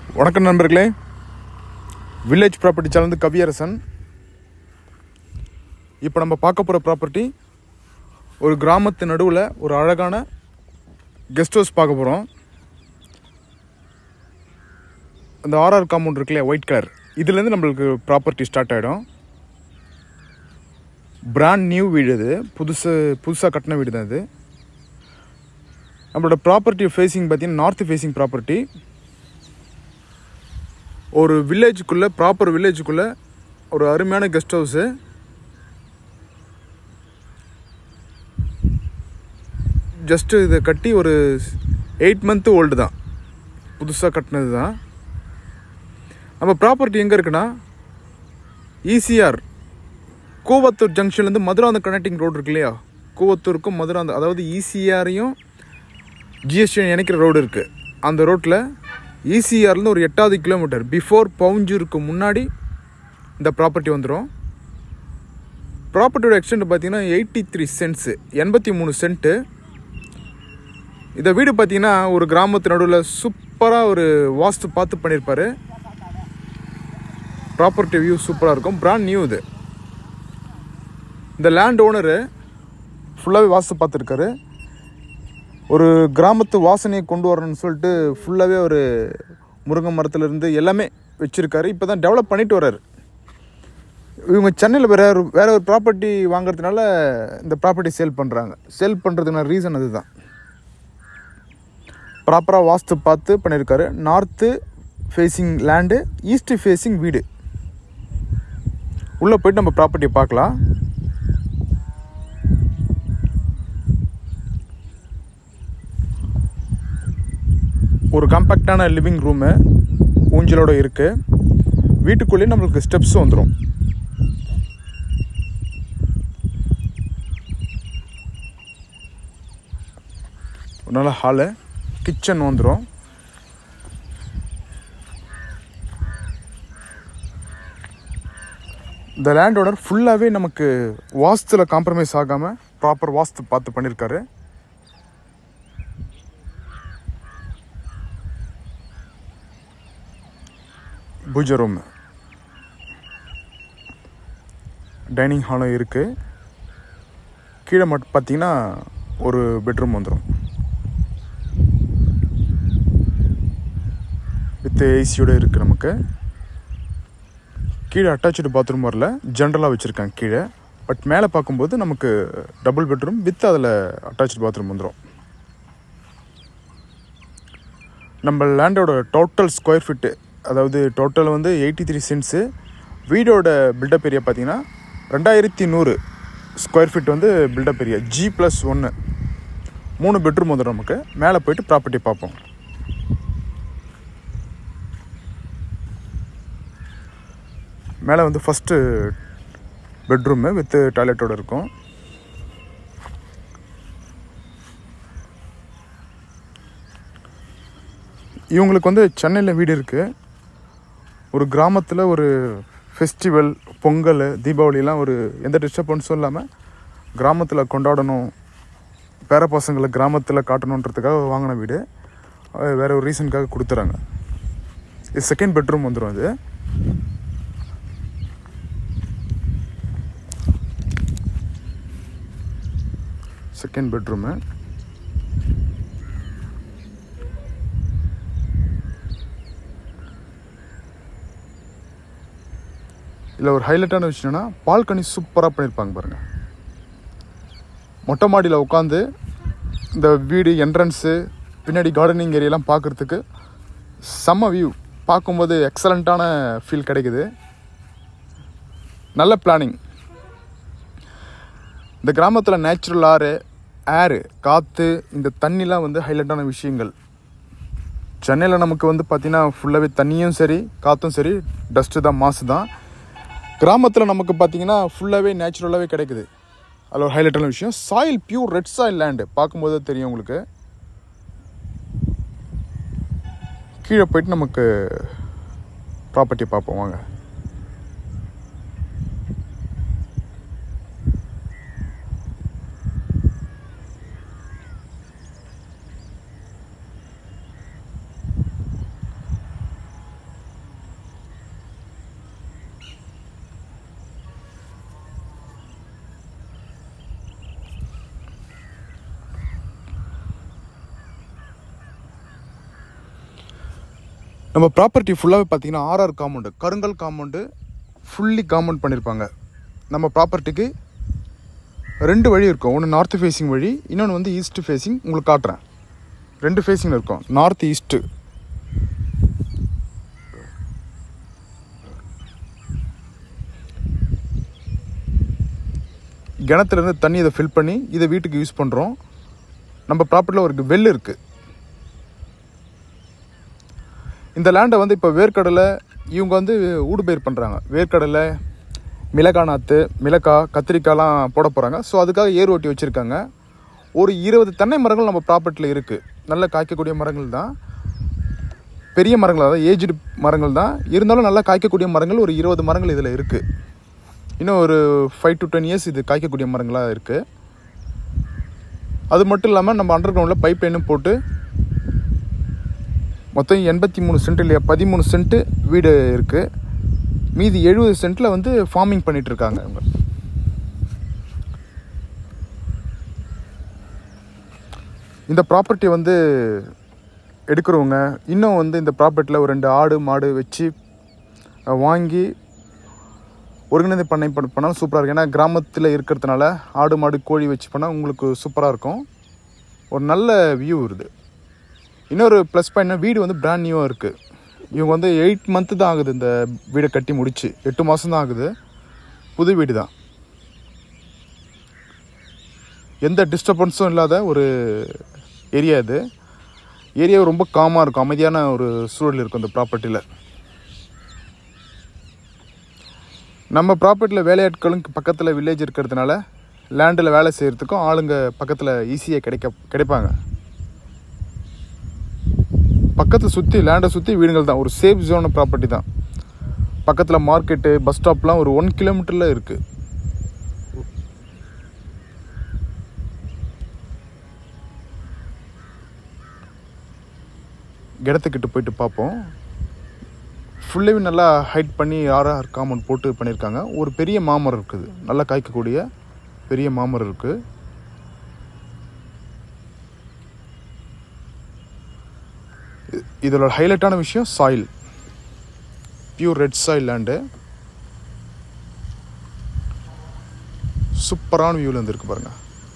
வணக்கம் நண்பர்களே, village property channel Kaviyarasan. இப்போ நம்ம பார்க்க போகிற ப்ராப்பர்ட்டி ஒரு கிராமத்து நடுவில் ஒரு அழகான கெஸ்ட் ஹவுஸ் பார்க்க போகிறோம். அந்த ஆர்ஆர் காம்பவுண்ட் இருக்குல்லையா, ஒயிட் கலர், இதுலேருந்து நம்மளுக்கு ப்ராப்பர்ட்டி ஸ்டார்ட் ஆகிடும். பிராண்ட் நியூ வீடு, இது புதுசாக கட்டின வீடு தான் இது. நம்மளோட ப்ராப்பர்ட்டி ஃபேஸிங் பார்த்தீங்கன்னா நார்த் ஃபேஸிங் ப்ராப்பர்ட்டி. ஒரு வில்லேஜுக்குள்ளே, ப்ராப்பர் வில்லேஜுக்குள்ளே ஒரு அருமையான கெஸ்ட் ஹவுஸு. ஜஸ்ட்டு இதை கட்டி ஒரு 8 மந்த்து ஓல்டு தான், புதுசாக கட்டினது தான். நம்ம ப்ராப்பர்ட்டி எங்கே இருக்குன்னா, ECR கோவத்தூர் ஜங்ஷன்லேருந்து மதுராந்த கனெக்டிங் ரோடு இருக்கு இல்லையா, கோவத்தூருக்கும் மதுராந்த, அதாவது ECRையும் GST இணைக்கிற ரோடு இருக்குது. அந்த ரோட்டில் ECRலேருந்து ஒரு 8வது கிலோமீட்டர் பிஃபோர் பவுஞ்சூருக்கு முன்னாடி இந்த ப்ராப்பர்ட்டி வந்துடும். ப்ராப்பர்ட்டியோட எக்ஸ்டெண்ட் பார்த்தீங்கன்னா 83 சென்ட்ஸு, 83 சென்ட்டு. இந்த வீடு பார்த்தீங்கன்னா ஒரு கிராமத்து நடுவில் சூப்பராக ஒரு வாஸ்து பார்த்து பண்ணியிருப்பார். ப்ராப்பர்ட்டி வியூ சூப்பராக இருக்கும். பிராண்ட் நியூ இது. இந்த லேண்ட் ஓனரு ஃபுல்லாகவே வாஸ்து பார்த்துருக்காரு. ஒரு கிராமத்து வாசனையை கொண்டு வரணும்னு சொல்லிட்டு ஃபுல்லாகவே ஒரு முருங்கை மரத்துலேருந்து எல்லாமே வச்சுருக்காரு. இப்போ தான் டெவலப் பண்ணிட்டு வர்றாரு. இவங்க சென்னையில் வேற ஒரு ப்ராப்பர்ட்டி வாங்குறதுனால இந்த ப்ராப்பர்ட்டி சேல் பண்ணுறாங்க. சேல் பண்ணுறதுக்கான ரீசன் அதுதான். ப்ராப்பராக வாஸ்து பார்த்து பண்ணியிருக்காரு. North facing land, east facing வீடு. உள்ளே போய்ட்டு நம்ம ப்ராப்பர்ட்டியை பார்க்கலாம். ஒரு காம்பேக்டான லிவிங் ரூமு ஊஞ்சலோடு இருக்குது. வீட்டுக்குள்ளேயே நம்மளுக்கு ஸ்டெப்ஸும் வந்துடும். ஒரு நல்ல ஹாலு, கிச்சன் வந்துடும். இந்த லேண்ட் ஓனர் ஃபுல்லாகவே நமக்கு வாஸ்துவில் காம்ப்ரமைஸ் ஆகாமல் ப்ராப்பர் வாஸ்து பார்த்து பண்ணியிருக்காரு. பூஜை ரூம், டைனிங் ஹாலும் இருக்குது. கீழே மட்டும் பார்த்தீங்கன்னா ஒரு பெட்ரூம் வந்துடும் வித் ஏசியோடு இருக்குது. நமக்கு கீழே அட்டாச்சு பாத்ரூம் வரல, ஜென்ரலாக வச்சுருக்காங்க கீழே. பட் மேலே பார்க்கும்போது நமக்கு டபுள் பெட்ரூம் வித் அதில் அட்டாச்சு பாத்ரூம் வந்துடும். நம்ம லேண்டோட டோட்டல் ஸ்கொயர் ஃபீட்டு, அதாவது டோட்டல் வந்து 83 சென்ட்ஸு. வீடோட பில்டப் ஏரியா பார்த்தீங்கன்னா 2100 ஸ்கொயர் ஃபீட் வந்து பில்டப் ஏரியா. G+1 3 பெட்ரூம் வந்துடும் நமக்கு. மேலே போய்ட்டு ப்ராப்பர்ட்டி பார்ப்போம். மேலே வந்து ஃபஸ்ட்டு பெட்ரூமு வித் டாய்லெட்டோடு இருக்கும். இவங்களுக்கு வந்து சென்னையில் வீடு இருக்குது. ஒரு கிராமத்தில் ஒரு ஃபெஸ்டிவல், பொங்கல், தீபாவளிலாம் ஒரு எந்த டிஸ்டர்பன்ஸும் இல்லாமல் கிராமத்தில் கொண்டாடணும், பேர பசங்களை கிராமத்தில் காட்டணுன்றதுக்காக வாங்கின வீடு. வேறு ஒரு ரீசனுக்காக கொடுத்துறாங்க. இது செகண்ட் பெட்ரூம் வந்துடும். இது செகண்ட் பெட்ரூமு. இதில் ஒரு ஹைலைட்டான விஷயம்னா பால்கனி சூப்பராக பண்ணியிருப்பாங்க பாருங்கள். மொட்டை மாடியில் உட்காந்து இந்த வீடு என்ட்ரன்ஸு, பின்னாடி கார்டனிங் ஏரியாலாம் பார்க்குறதுக்கு செம்ம வியூ. பார்க்கும்போது எக்ஸலண்ட்டான ஃபீல் கிடைக்குது. நல்ல பிளானிங். இந்த கிராமத்தில் நேச்சுரல் ஏரு, காற்று, இந்த தண்ணிலாம் வந்து ஹைலைட்டான விஷயங்கள். சென்னையில் நமக்கு வந்து பார்த்திங்கன்னா ஃபுல்லாகவே தண்ணியும் சரி, காற்றும் சரி, டஸ்ட்டு தான், மாசு தான். கிராமத்தில் நமக்கு பார்த்திங்கன்னா ஃபுல்லாகவே நேச்சுரலாகவே கிடைக்குது. அதில் ஒரு ஹைலைட்டான விஷயம், soil pure red soil land. பார்க்கும்போது தெரியும் உங்களுக்கு. கீழே போய்ட்டு நமக்கு ப்ராப்பர்ட்டி பார்ப்போம் வாங்க. நம்ம ப்ராப்பர்ட்டி ஃபுல்லாகவே பார்த்தீங்கன்னா ஆர்ஆர் காம்பவுண்டு, கருங்கல் காம்பவுண்டு ஃபுல்லி காம்பவுண்ட் பண்ணியிருப்பாங்க. நம்ம ப்ராப்பர்ட்டிக்கு 2 வழி இருக்கும். ஒன்று நார்த் ஃபேஸிங் வழி, இன்னொன்று வந்து ஈஸ்ட் ஃபேஸிங். உங்களுக்கு காட்டுறேன். 2 ஃபேஸிங்கில் இருக்கும், நார்த் ஈஸ்ட்டு. கிணத்துலேருந்து தண்ணி இதை ஃபில் பண்ணி இதை வீட்டுக்கு யூஸ் பண்ணுறோம். நம்ம ப்ராப்பர்ட்டியில் ஒரு வெல் இருக்குது. இந்த லேண்டை வந்து இப்போ வேர்க்கடலை இவங்க வந்து ஊடுபயிர் பண்ணுறாங்க. வேர்க்கடலை, மிளகாய் நாற்று, மிளகாய், கத்திரிக்காய்லாம் போட போகிறாங்க. ஸோ அதுக்காக ஏர் ஓட்டி வச்சுருக்காங்க. ஒரு 20 தென்னை மரங்கள் நம்ம ப்ராப்பர்ட்டியில் இருக்குது. நல்ல காய்க்கக்கூடிய மரங்கள் தான், பெரிய மரங்கள், அதாவது ஏஜ்டு மரங்கள் தான். இருந்தாலும் நல்லா காய்க்கக்கூடிய மரங்கள் ஒரு 20 மரங்கள் இதில் இருக்குது. இன்னும் ஒரு 5 to 10 years இது காய்க்கக்கூடிய மரங்களாக இருக்குது. அது மட்டும் இல்லாமல் நம்ம அண்டர் கிரவுண்டில் பைப் லைனும் போட்டு மொத்தம் 83 சென்ட் இல்லையா, 13 சென்ட்டு வீடு இருக்குது. மீதி 70 சென்ட்டில் வந்து ஃபார்மிங் பண்ணிகிட்ருக்காங்க அவங்க. இந்த ப்ராப்பர்ட்டி வந்து எடுக்கிறவங்க இன்னும் வந்து இந்த ப்ராப்பர்ட்டியில் ஒரு 2 ஆடு மாடு வச்சு வாங்கி ஒருங்கிணைந்து பண்ணை பண்ணாலும் சூப்பராக இருக்கும். ஏன்னா கிராமத்தில் இருக்கிறதுனால ஆடு மாடு கோழி வச்சு பண்ணால் உங்களுக்கு சூப்பராக இருக்கும். ஒரு நல்ல வியூ வருது. இன்னொரு ப்ளஸ் பாயிண்ட்னா வீடு வந்து பிராண்ட் நியூவாக இருக்குது. இவங்க வந்து 8 month தான் ஆகுது இந்த வீடை கட்டி முடிச்சு. 8 மாதம் தான் ஆகுது. புது வீடு தான். எந்த டிஸ்டர்பன்ஸும் இல்லாத ஒரு ஏரியா இது. ஏரியா ரொம்ப காமாக இருக்கும், அமைதியான ஒரு சூழல் இருக்கும் இந்த ப்ராப்பர்ட்டியில். நம்ம ப்ராப்பர்ட்டியில் வேலையாட்களும் பக்கத்தில் வில்லேஜ் இருக்கிறதுனால லேண்டில் வேலை செய்கிறதுக்கும் ஆளுங்க பக்கத்தில் ஈஸியாக கிடைப்பாங்க. பக்கத்தை சுற்றி லேண்டை சுற்றி வீடுகள் தான். ஒரு சேஃப் ஜோன் ப்ராப்பர்ட்டி தான். பக்கத்தில் மார்க்கெட்டு, பஸ் ஸ்டாப்லாம் ஒரு 1 kilometer இருக்குது. இடத்துக்கிட்ட போயிட்டு பார்ப்போம். ஃபுல்லாகவே நல்லா ஹைட் பண்ணி ஆர்ஆர் காம்பவுண்ட் போட்டு பண்ணியிருக்காங்க. ஒரு பெரிய மாமரம் இருக்குது, நல்லா காய்க்கக்கூடிய பெரிய மாமரம் இருக்குது. இதோட ஹைலைட்டான விஷயம் soil, pure red soil land. சூப்பரான வியூவில் வந்துருக்கு பாருங்க.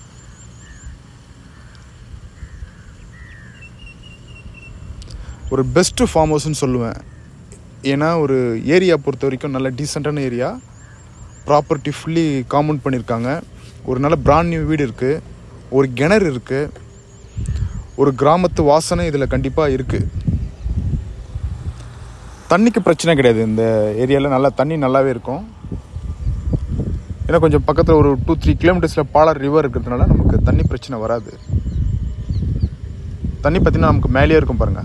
ஒரு பெஸ்ட்டு ஃபார்ம் ஹவுஸ்ன்னு சொல்லுவேன். ஏன்னா ஒரு ஏரியா பொறுத்த வரைக்கும் நல்ல டீசெண்டான ஏரியா. ப்ராப்பர்ட்டி ஃபுல்லி காம்பவுண்ட் பண்ணியிருக்காங்க. ஒரு நல்ல பிராண்ட் நியூ வீடு இருக்குது. ஒரு கிணறு இருக்குது. ஒரு கிராமத்து வாசனை இதில் கண்டிப்பாக இருக்குது. தண்ணிக்கு பிரச்சனை கிடையாது. இந்த ஏரியாவில் நல்லா தண்ணி நல்லாவே இருக்கும். ஏன்னா கொஞ்சம் பக்கத்தில் ஒரு 2-3 kilometers பாலார் ரிவர் இருக்கிறதுனால நமக்கு தண்ணி பிரச்சனை வராது. தண்ணி பார்த்திங்கன்னா நமக்கு மேலேயே இருக்கும் பாருங்கள்.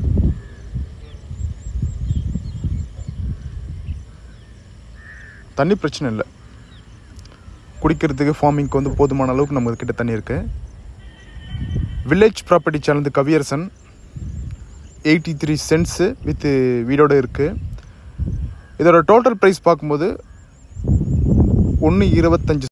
தண்ணி பிரச்சனை இல்லை. குடிக்கிறதுக்கு, ஃபார்மிங்க்கு வந்து போதுமான அளவுக்கு நம்ம கிட்ட தண்ணி இருக்குது. Village property channel Kaviyarasan 83 cents with வீடோடு இருக்குது. இதோட டோட்டல் ப்ரைஸ் பார்க்கும்போது 1.25